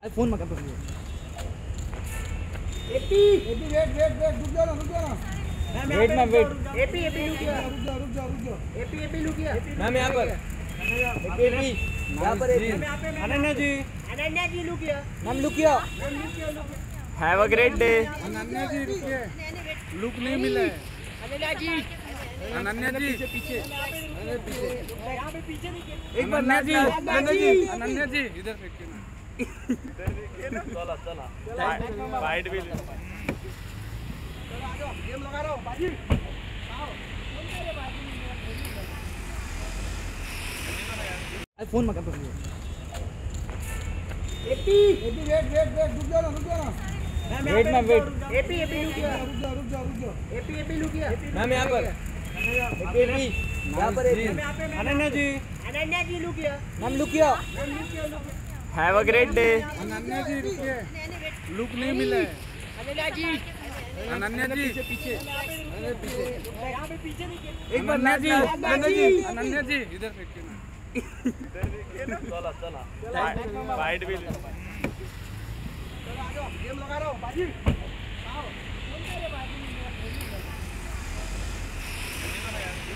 Phone मत कर। AP wait रुक जाओ ना वेट मैम वेट। एपी रुक जा एपी रुक जा मैम यहाँ पर एपी यहाँ पर अनन्या जी रुक जा मैम लुकिया। Have a great day. Ananya ji रुकिए लुक नहीं मिला है अनन्या जी पीछे यहाँ पे पीछे एक बार अनन्या जी इधर देखिए ना चला वाइड भी गेम लगा रहा हूँ बाजी फोन मत कर। एपी वेट रुक जाओ ना वेट मैम वेट। एपी रुक जा एपी रुक जा मैम यहाँ पर एपी यहाँ पर अनन्या जी रुक जा मैम लुकिया। Have a great day. Ananya ji रुकिए लुक नहीं मिला है अनन्या जी पीछे यहाँ पे पीछे एक बार अनन्या जी इधर देखिए ना चला वाइड भी गेम लगा रहा हूँ बाजी